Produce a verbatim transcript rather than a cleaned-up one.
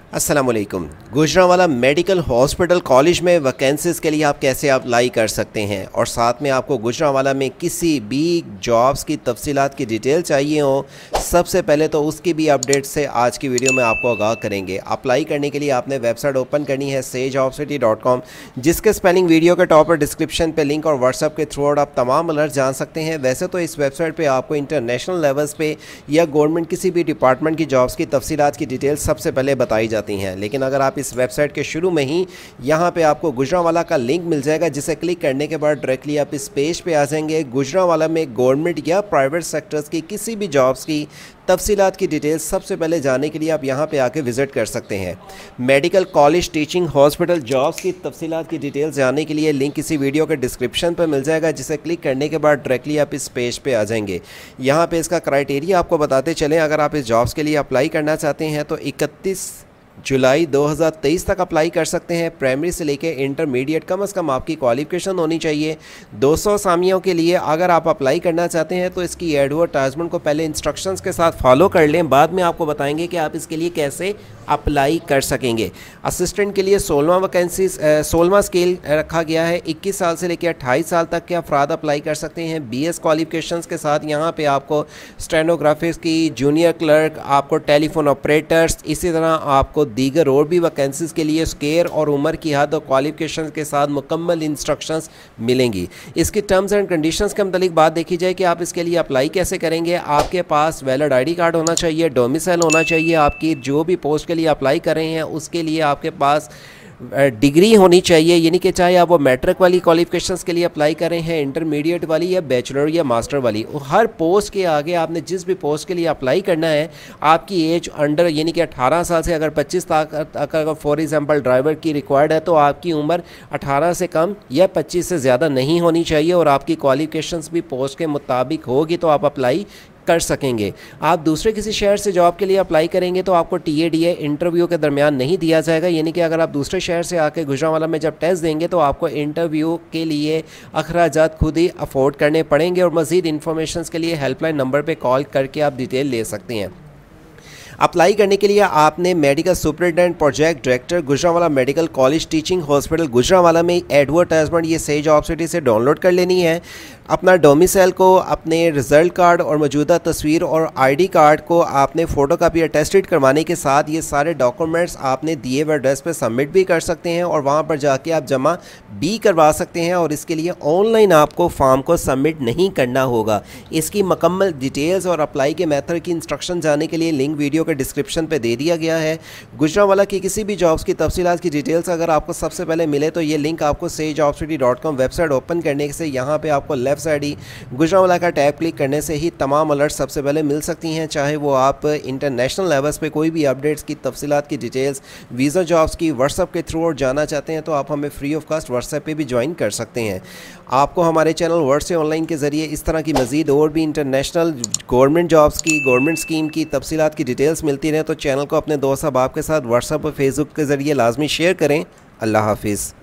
अस्सलामुअलैकुम। Gujranwala medical hospital college में vacancies के लिए आप कैसे अप्लाई कर सकते हैं और साथ में आपको गुजरांवाला में किसी भी जॉब्स की तफसीलात की डिटेल चाहिए हो, सबसे पहले तो उसकी भी अपडेट से आज की वीडियो में आपको आगाह करेंगे। अप्लाई करने के लिए आपने वेबसाइट ओपन करनी है sage job city dot com, जिसके स्पेलिंग वीडियो के टॉप पर डिस्क्रिप्शन पे लिंक और व्हाट्सअप के थ्रू आप तमाम अलर्ट जान सकते हैं। वैसे तो इस वेबसाइट पर आपको इंटरनेशनल लेवल्स पे या गवर्नमेंट किसी भी डिपार्टमेंट की जॉब्स की तफसीलात की डिटेल सबसे पहले बताई जाती हैं, लेकिन अगर आप इस वेबसाइट के शुरू में ही यहाँ पे आपको गुजरांवाला का लिंक मिल जाएगा, जिसे क्लिक करने के बाद डायरेक्टली आप इस पेज पे आ जाएंगे। गुजरांवाला में गवर्नमेंट या प्राइवेट सेक्टर्स की किसी भी जॉब्स की तफसीलात की डिटेल्स सबसे पहले जानने के लिए आप यहाँ पे आके विजिट कर सकते हैं। Medical college teaching hospital jobs की तफसीलात की डिटेल्स जानने के लिए लिंक इसी वीडियो के डिस्क्रिप्शन पर मिल जाएगा, जिसे क्लिक करने के बाद डायरेक्टली आप इस पेज पे आ जाएंगे। यहाँ पे इसका क्राइटेरिया आपको बताते चलें। अगर आप इस जॉब्स के लिए अप्लाई करना चाहते हैं तो इकतीस जुलाई दो हज़ार तेईस तक अप्लाई कर सकते हैं। प्राइमरी से लेके इंटरमीडिएट कम से कम आपकी क्वालिफिकेशन होनी चाहिए। दो सौ असामियों के लिए अगर आप अप्लाई करना चाहते हैं तो इसकी एडवर्टाइजमेंट को पहले इंस्ट्रक्शंस के साथ फॉलो कर लें, बाद में आपको बताएंगे कि आप इसके लिए कैसे अप्लाई कर सकेंगे। असिस्टेंट के लिए सोलहवां वैकेंसी सोलहवां स्केल रखा गया है। इक्कीस साल से लेकर अट्ठाईस साल तक के अफराद अप्लाई कर सकते हैं बी एस क्वालिफिकेशंस के साथ। यहाँ पे आपको स्टेनोग्राफिक्स की, जूनियर क्लर्क, आपको टेलीफोन ऑपरेटर्स, इसी तरह आपको दीगर और भी वैकेंसीज़ के लिए स्केर और उम्र की हद और क्वालिफिकेशन के साथ मुकम्मल इंस्ट्रक्शंस मिलेंगी। इसकी टर्म्स एंड कंडीशंस के मतलब बात देखी जाए कि आप इसके लिए अप्लाई कैसे करेंगे। आपके पास वैलिड आईडी कार्ड होना चाहिए, डोमिसाइल होना चाहिए, आपकी जो भी पोस्ट के लिए अप्लाई कर रहे हैं उसके लिए आपके पास डिग्री होनी चाहिए, यानी कि चाहे आप वो मैट्रिक वाली क्वालिफिकेशंस के लिए अप्लाई कर रहे हैं, इंटरमीडिएट वाली या बैचलर या मास्टर वाली। हर पोस्ट के आगे आपने जिस भी पोस्ट के लिए अप्लाई करना है, आपकी एज अंडर यानी कि अठारह साल से अगर पच्चीस तक अगर फॉर एग्जांपल ड्राइवर की रिक्वायर्ड है तो आपकी उम्र अठारह से कम या पच्चीस से ज़्यादा नहीं होनी चाहिए और आपकी क्वालिफिकेशंस भी पोस्ट के मुताबिक होगी तो आप अप्लाई कर सकेंगे। आप दूसरे किसी शहर से जॉब के लिए अप्लाई करेंगे तो आपको T A D A interview के दरमियान नहीं दिया जाएगा, यानी कि अगर आप दूसरे शहर से आके गुजरांवाला में जब टेस्ट देंगे तो आपको इंटरव्यू के लिए अखराजात खुद ही अफोर्ड करने पड़ेंगे। और मज़ीद इन्फॉर्मेशन के लिए हेल्पलाइन नंबर पर कॉल करके आप डिटेल ले सकते हैं। अप्लाई करने के लिए आपने medical superintendent project director Gujranwala medical college teaching hospital Gujranwala में एडवर्टाइजमेंट ये सेज जॉब सिटी से डाउनलोड कर लेनी है। अपना डोमिसाइल को, अपने रिज़ल्ट कार्ड और मौजूदा तस्वीर और आईडी कार्ड को आपने फ़ोटोकॉपी अटेस्टेड करवाने के साथ ये सारे डॉक्यूमेंट्स आपने दिए हुए एड्रेस पर सबमिट भी कर सकते हैं और वहाँ पर जाके आप जमा भी करवा सकते हैं। और इसके लिए ऑनलाइन आपको फॉर्म को सबमिट नहीं करना होगा। इसकी मुकम्मल डिटेल्स और अप्लाई के मेथड की इंस्ट्रक्शन जानने के लिए लिंक वीडियो के डिस्क्रिप्शन पे दे दिया गया है। गुजरांवाला की किसी भी जॉब्स की तफसीलात की डिटेल्स अगर आपको सबसे पहले मिले तो ये लिंक आपको sage job city dot com website open करने से यहाँ पे आपको लेफ्ट साइड ही गुजरांवाला का टैब क्लिक करने से ही तमाम अलर्ट सबसे पहले मिल सकती हैं। चाहे वो आप इंटरनेशनल लेवल्स पे कोई भी अपडेट्स की तफसीलात की डिटेल्स वीज़ा जॉब्स की व्हाट्सएप के थ्रू और जाना चाहते हैं तो आप हमें फ्री ऑफ कास्ट व्हाट्सएप पे भी ज्वाइन कर सकते हैं। आपको हमारे चैनल वर्ड से ऑनलाइन के ज़रिए इस तरह की मज़ीद और भी इंटरनेशनल गवर्नमेंट जॉब्स की, गवर्नमेंट स्कीम की तफसीलात की डिटेल्स मिलती रहे तो चैनल को अपने दोस्त अहबाब के साथ व्हाट्सएप और फेसबुक के ज़रिए लाजमी शेयर करें। अल्लाह हाफिज़।